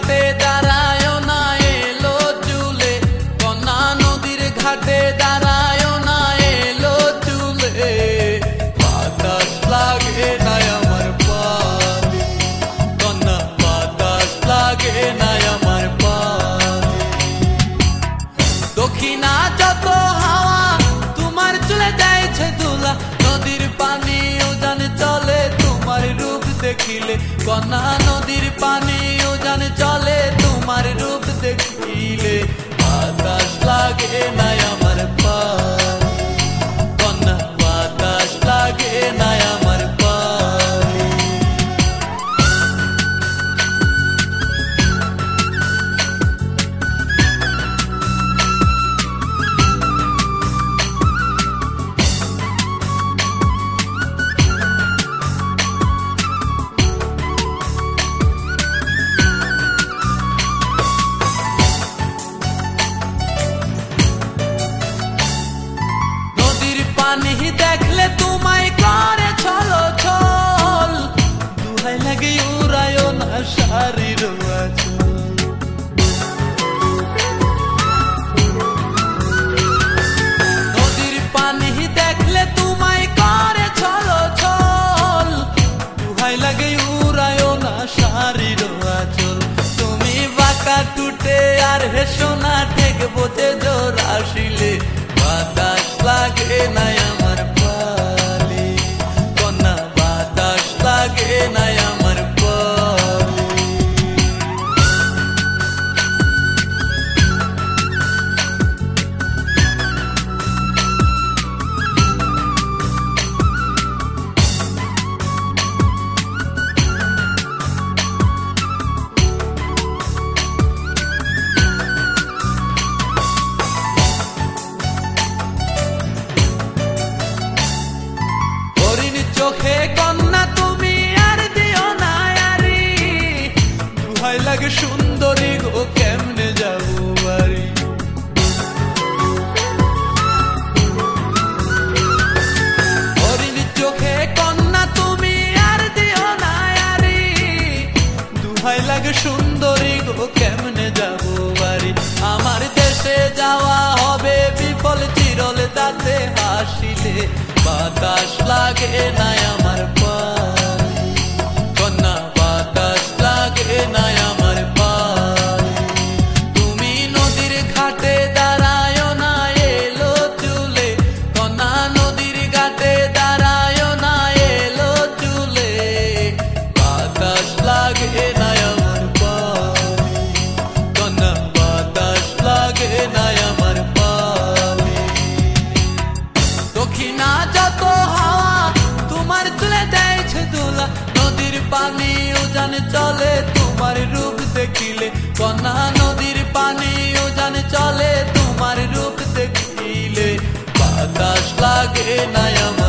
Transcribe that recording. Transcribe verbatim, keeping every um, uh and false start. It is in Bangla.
ঘাটে দাঁড়ায় না এলো চুলে, কন্যা নদীর ঘাটে দাঁড়ায় না এলো চুলে। বাতাস লাগে না আমার পানে, কন্যা বাতাস লাগে না আমার পানে। দক্ষিণা যত হাওয়া তোমার চলে যাইছে দুলা, নদীর পানি উজান চলে তোমার রূপ দেখিলে। কন্যা নদীর পানি উজান চলে তোমার রূপ দেখিলে। বাতাস লাগে না আমার পানে, কন্যা বাতাস লাগে না আমার পানে। পানি দেখলে তোমায় করে ছলো ছল, দুহাই লাগে উড়ায় না শাড়ির আঁচল। নদীর পানি দেখলে তোমায় করে ছলো ছল, দুহাই লাগে উড়ায় না শাড়ির আঁচল। তুমি বাঁকা টুটে আর হেসো না ঠেক বোঝে জোর আসিলে। বাতাস লাগে না আমার পালে, কন্যা বাতাস লাগে না আমার পালে। চোখে কন্যা তুমি আর দিও না আরি, দুহাই লাগে সুন্দরী গো কেমনে যাবো বাড়ি। হরিণ চোখে কন্যা তুমি আর দিও না আরি, দুহাই লাগে সুন্দরী গো কেমনে যাবো বাড়ি। আমার দেশে যাওয়া হবে বিফল চিরল তাতে হাসিলে। বাতাস লাগে না আমার পানে, কন্যা বাতাস লাগে না আমার পানে। তুমি নদীর ঘাটে দাঁড়ায় না এলো চুলে, কন্যা নদীর ঘাটে দাঁড়ায় না এলো চুলে। বাতাস লাগে না আমার পানে, কন্যা বাতাস লাগে না আমার পানে। দক্ষিণা যত হাওয়া তোমার চলে যাইছে দোলা, নদীর পানি উজান চলে তোমার রূপ দেখিলে। কন্যা নদীর পানি উজান চলে তোমার রূপ দেখিলে। বাতাস লাগে না আমার